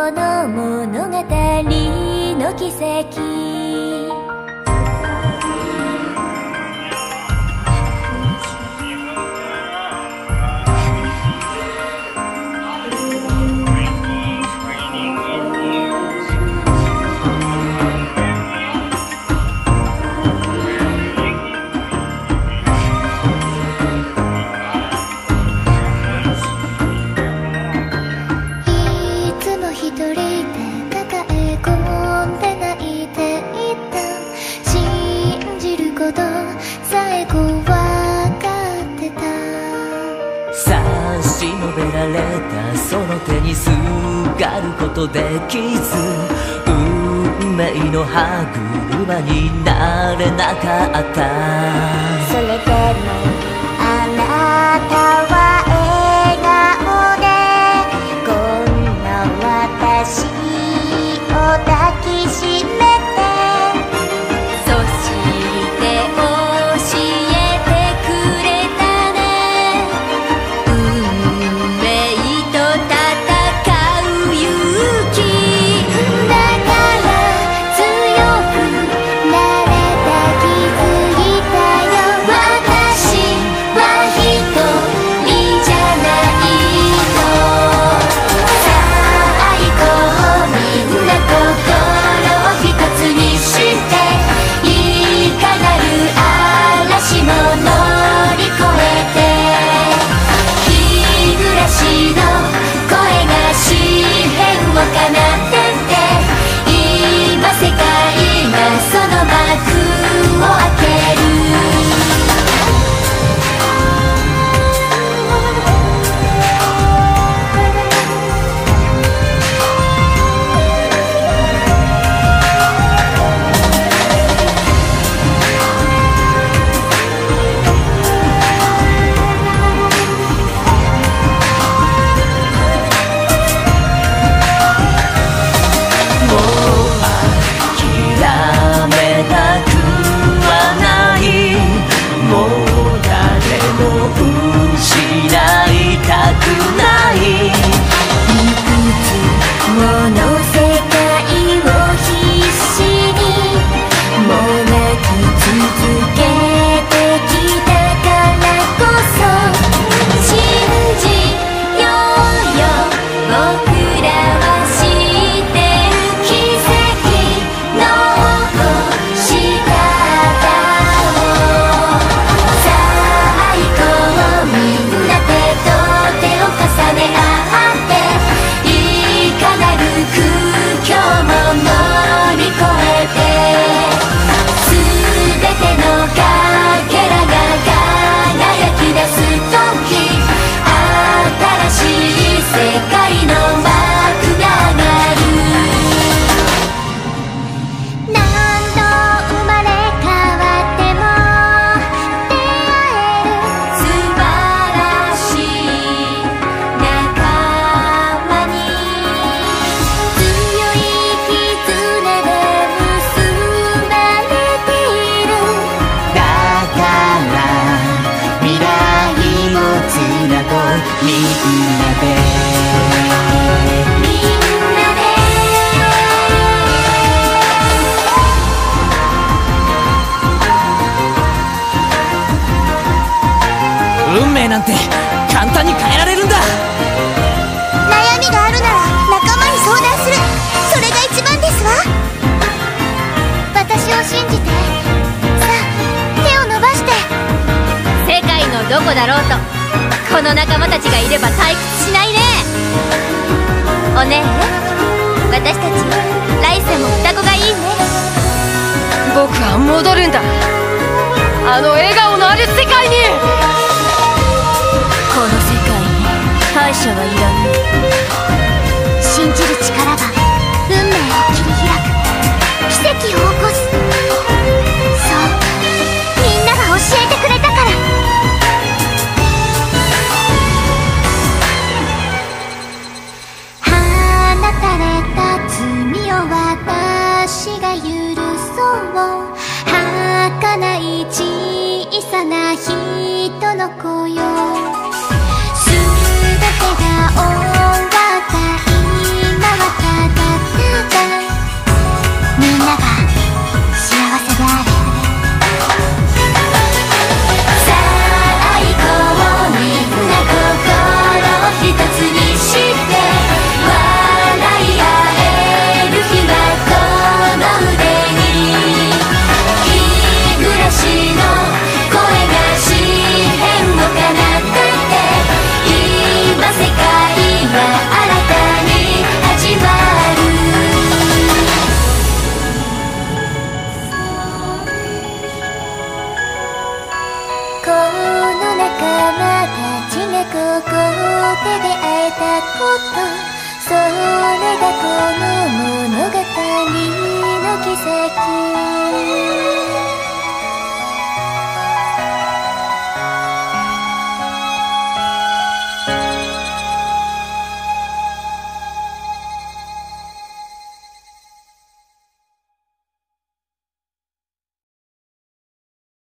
の物語の奇跡。 られたその手にすがることできず、運命の歯車になれなかった。 それでもあなたは笑顔でこんな私を抱きしめて、そして教えてくれたね。運命と戦う勇気だから強くなれた、気づいたよ。私は一人じゃないの。さあ行こう、みんな心を一つにして、いかなる嵐も乗り越えて、日暮らしの声が詩篇を奏でて、今世界がその幕を開ける。 運命なんて簡単に変えられるんだ。 悩みがあるなら仲間に相談する、それが一番ですわ。私を信じて、さあ手を伸ばして。世界のどこだろうとこの仲間たちがいれば退屈しないね。おねえ、私たち来世も双子がいいね。 僕は戻るんだ、あの笑顔のある世界に。 この世界に敗者はいらぬ。信じる力が運命を切り開く、奇跡を起こす。そう、みんなが教えてくれたから。放たれた罪を私が許そう。儚い小さな人の子よ。全てが終わった今はた間たちがここで出会えたこと、それがこの物語。